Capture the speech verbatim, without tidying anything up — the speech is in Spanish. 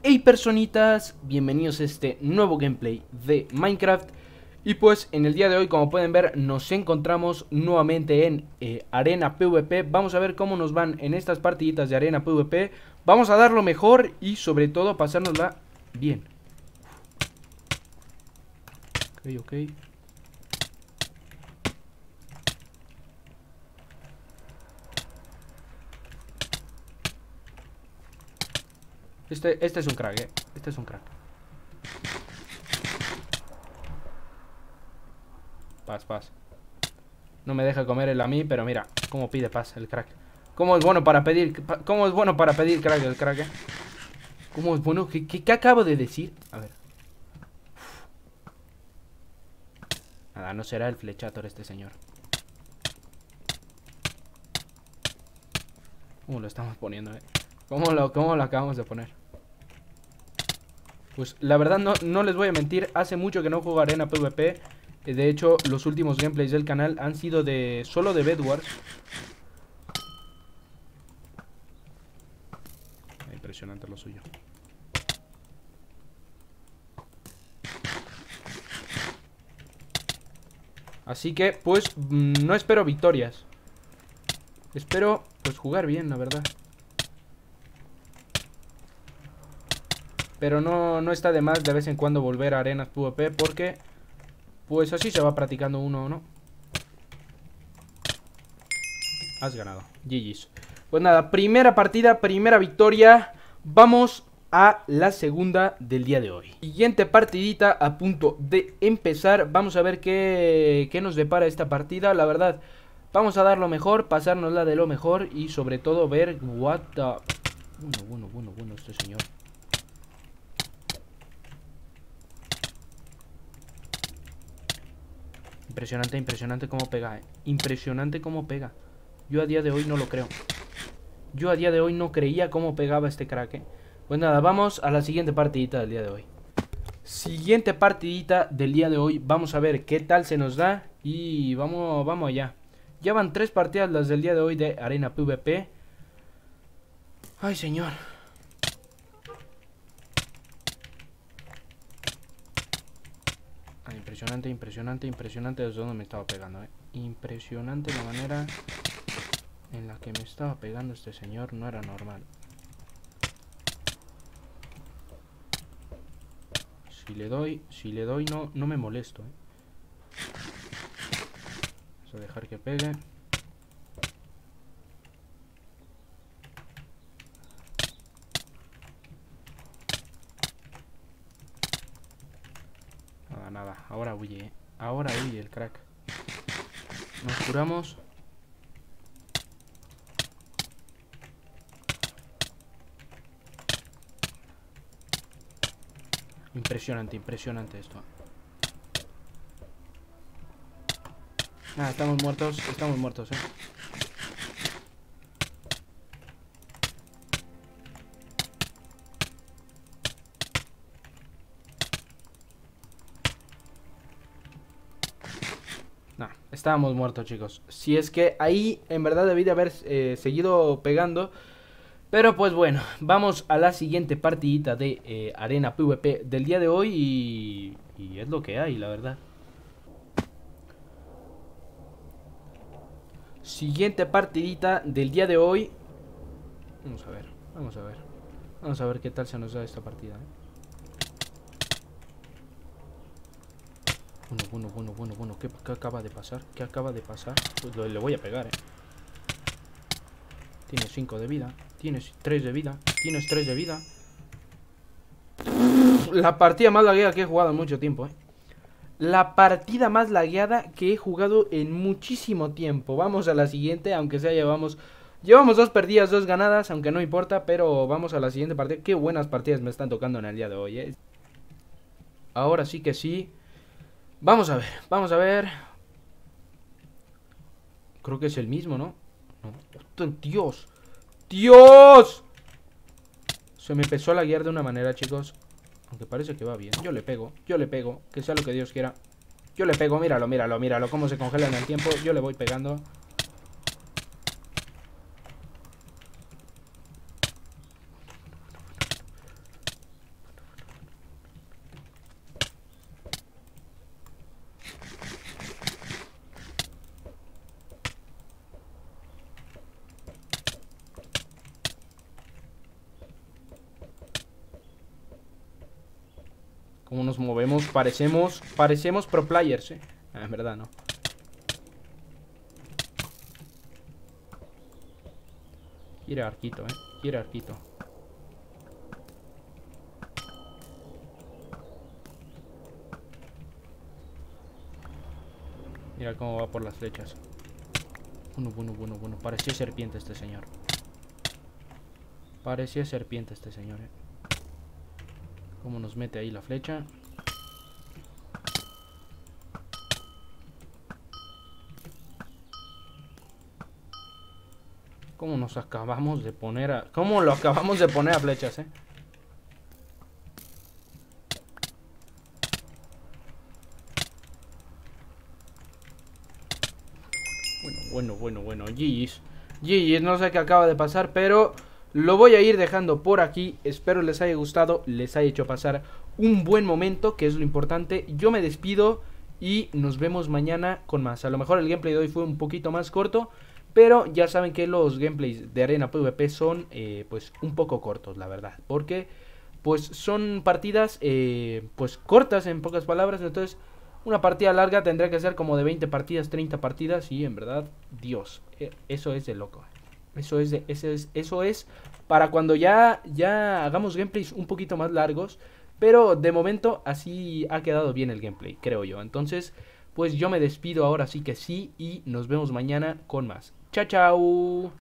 Hey personitas, bienvenidos a este nuevo gameplay de Minecraft. Y pues en el día de hoy, como pueden ver, nos encontramos nuevamente en eh, Arena PvP. Vamos a ver cómo nos van en estas partiditas de Arena PvP. Vamos a dar lo mejor y sobre todo pasárnosla bien. Ok, ok. Este, este es un crack, eh. Este es un crack. Paz, paz. No me deja comer el a mí, pero mira cómo pide paz el crack. Cómo es bueno para pedir, cómo es bueno para pedir crack el crack, eh. Cómo es bueno, ¿qué, qué, qué acabo de decir? A ver. Nada, no será el flechator este señor. ¿Cómo lo estamos poniendo, eh? ¿Cómo lo, cómo lo acabamos de poner? Pues la verdad no, no les voy a mentir. Hace mucho que no juego Arena PvP. De hecho, los últimos gameplays del canal han sido de solo de Bed Wars. Impresionante lo suyo. Así que, pues, no espero victorias. Espero, pues, jugar bien, la verdad. Pero no, no está de más de vez en cuando volver a arenas PvP porque, pues, así se va practicando uno, ¿no? Has ganado. G G's. Pues nada, primera partida, primera victoria. Vamos a la segunda del día de hoy. Siguiente partidita a punto de empezar. Vamos a ver qué, qué nos depara esta partida. La verdad, vamos a dar lo mejor, pasárnosla de lo mejor y sobre todo ver what the... Bueno, bueno, bueno, bueno, este señor. Impresionante, impresionante cómo pega, eh. Impresionante cómo pega. Yo a día de hoy no lo creo. Yo a día de hoy no creía cómo pegaba este crack, eh. Pues nada, vamos a la siguiente partidita del día de hoy. Siguiente partidita del día de hoy. Vamos a ver qué tal se nos da. Y vamos, vamos allá. Ya van tres partidas las del día de hoy de Arena PvP. Ay, señor. Ah, impresionante, impresionante, impresionante desde donde me estaba pegando, eh. Impresionante la manera en la que me estaba pegando este señor. No era normal. Si le doy, si le doy no, no me molesto, ¿eh? Vamos a dejar que pegue. Nada, nada, ahora huye, ¿eh? Ahora huye el crack. Nos curamos. Impresionante, impresionante esto. Nada, estamos muertos, estamos muertos, eh. Nah, estábamos muertos, chicos. Si es que ahí en verdad debí de haber eh, seguido pegando. Pero pues bueno, vamos a la siguiente partidita de eh, Arena PvP del día de hoy y, y es lo que hay, la verdad. Siguiente partidita del día de hoy. Vamos a ver, vamos a ver. Vamos a ver qué tal se nos da esta partida, ¿eh? Bueno, bueno, bueno, bueno, bueno. ¿Qué, qué acaba de pasar? ¿Qué acaba de pasar? Pues lo, le voy a pegar, eh. Tienes cinco de vida. Tienes tres de vida. Tienes tres de vida. La partida más lagueada que he jugado en mucho tiempo, eh. La partida más lagueada que he jugado en muchísimo tiempo. Vamos a la siguiente, aunque sea llevamos... Llevamos dos perdidas, dos ganadas, aunque no importa, pero vamos a la siguiente partida. Qué buenas partidas me están tocando en el día de hoy, eh. Ahora sí que sí. Vamos a ver, vamos a ver. Creo que es el mismo, ¿no? No. ¡Dios! ¡Dios! Se me empezó a laguear de una manera, chicos. Aunque parece que va bien. Yo le pego, yo le pego. Que sea lo que Dios quiera. Yo le pego, míralo, míralo, míralo. Cómo se congela en el tiempo. Yo le voy pegando. Cómo nos movemos, parecemos, parecemos pro players, eh. Ah, en verdad no. Quiere arquito, eh. Quiere arquito. Mira cómo va por las flechas. Bueno, bueno, bueno, bueno. Parecía serpiente este señor. Parecía serpiente este señor, eh. Cómo nos mete ahí la flecha. Cómo nos acabamos de poner a... Cómo lo acabamos de poner a flechas, eh. Bueno, bueno, bueno, bueno, G G's. G G's, no sé qué acaba de pasar, pero lo voy a ir dejando por aquí. Espero les haya gustado, les haya hecho pasar un buen momento, que es lo importante. Yo me despido y nos vemos mañana con más. A lo mejor el gameplay de hoy fue un poquito más corto, pero ya saben que los gameplays de Arena PvP son eh, pues un poco cortos, la verdad. Porque pues son partidas eh, pues cortas, en pocas palabras. Entonces una partida larga tendría que ser como de veinte partidas, treinta partidas. Y en verdad, Dios, eso es de loco. Eso es, de, eso es, eso es para cuando ya, ya hagamos gameplays un poquito más largos. Pero de momento así ha quedado bien el gameplay, creo yo. Entonces, pues yo me despido ahora sí que sí. Y nos vemos mañana con más. Chao, chao.